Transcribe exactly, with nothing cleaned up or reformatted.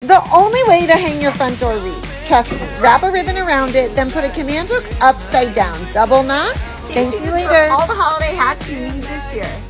the only way to hang your front door wreath. Trust me. Wrap a ribbon around it, then put a command hook upside down. Double knot. Stay Thank tuned you for later. all the holiday hacks you need this year.